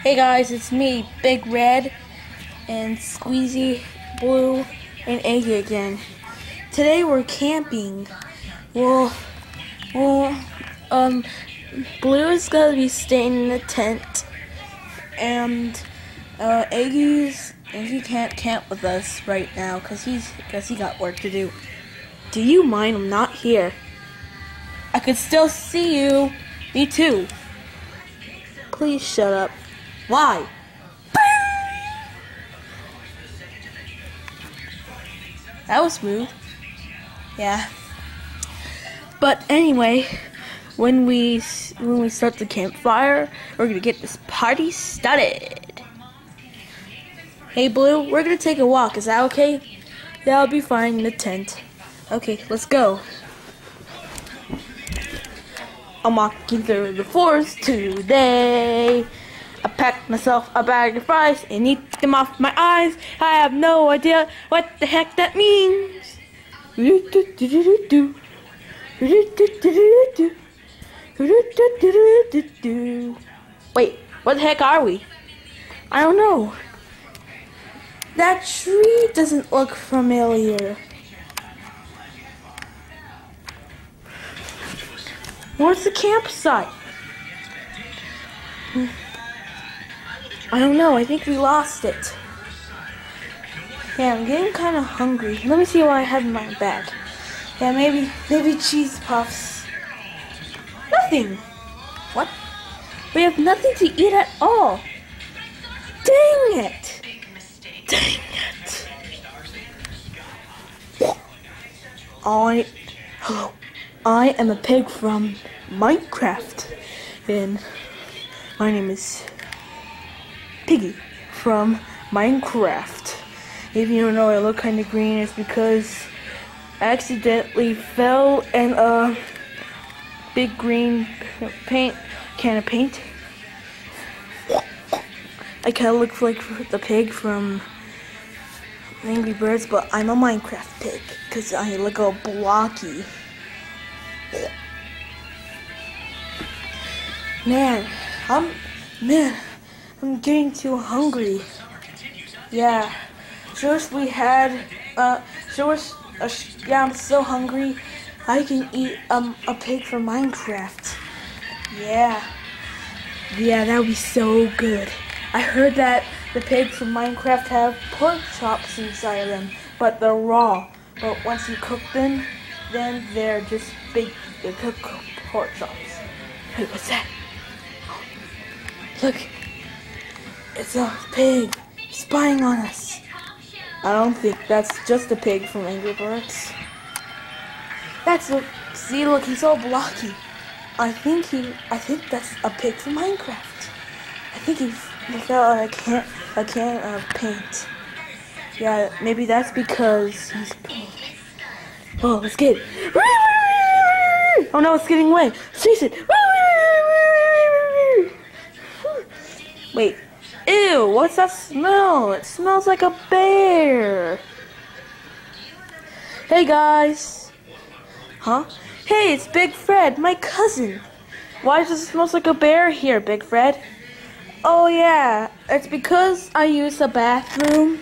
Hey guys, it's me, Big Red, and Squeezy, Blue, and Eggy again. Today we're camping. Well, Blue is gonna be staying in the tent, and Eggy can't camp with us right now because he got work to do. Do you mind? I'm not here. I could still see you. Me too. Please shut up. Why? That was smooth. Yeah. But anyway, when we start the campfire, we're gonna get this party started. Hey Blue, we're gonna take a walk. Is that okay? Yeah, I'll be fine in the tent. Okay, let's go. I'm walking through the forest today. I packed myself a bag of fries and eat them off my eyes. I have no idea what the heck that means. Wait, what the heck are we? I don't know. That tree doesn't look familiar. Where's the campsite? I don't know. I think we lost it. Yeah, I'm getting kind of hungry. Let me see what I have in my bag. Yeah, maybe cheese puffs. Nothing. What? We have nothing to eat at all. Dang it. Dang it. Hello. I am a pig from Minecraft. And my name is Piggy from Minecraft. If you don't know, I look kind of green. It's because I accidentally fell in a big green can of paint. I kind of look like the pig from Angry Birds, but I'm a Minecraft pig because I look all blocky. Man, I'm getting too hungry. Yeah, yeah, I'm so hungry. I can eat a pig from Minecraft. Yeah, that would be so good. I heard that the pigs from Minecraft have pork chops inside of them, but they're raw. But once you cook them, then they're just big. They cook pork chops. Wait, what's that? Look, it's a pig spying on us. I don't think that's just a pig from Angry Birds. See, look, he's all blocky. I think that's a pig from Minecraft. I think he fell on a can of paint. Yeah, maybe that's because he's pink. Oh, let's get it. Oh no, it's getting away. Chase it. Wait. Ew, what's that smell? It smells like a bear. Hey guys. Huh? Hey, it's Big Fred, my cousin. Why does it smell like a bear here, Big Fred? Oh yeah, it's because I use the bathroom.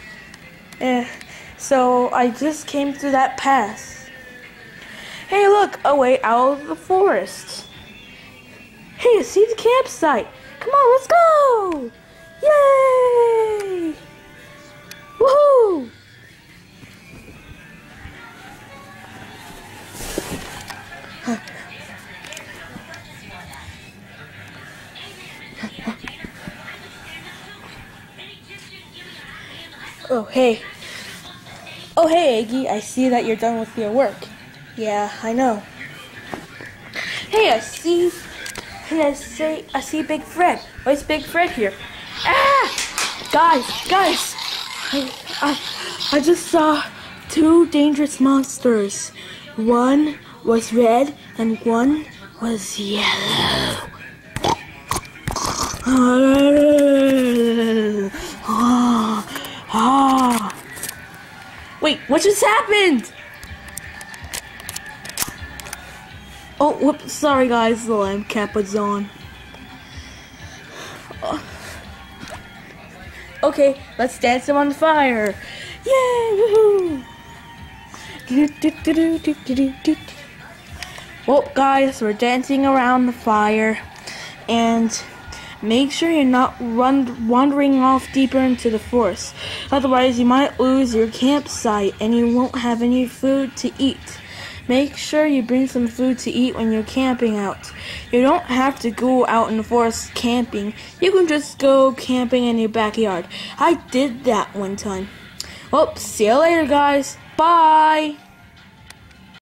So I just came through that pass. Hey look, a way out of the forest. Hey, I see the campsite. Come on, let's go! Yay! Woohoo! Oh hey, Eggy, I see that you're done with your work. Yeah, I know. Hey, I see Big Fred. Why is Big Fred here? Ah! Guys! I just saw two dangerous monsters. One was red and one was yellow. Wait, what just happened? Oh, whoops, sorry guys, the lamp cap was on. Okay, let's dance around the fire. Yay! Woohoo! Well, guys, we're dancing around the fire, and make sure you're not wandering off deeper into the forest. Otherwise, you might lose your campsite and you won't have any food to eat. Make sure you bring some food to eat when you're camping out. You don't have to go out in the forest camping. You can just go camping in your backyard. I did that one time. Well, see you later, guys. Bye!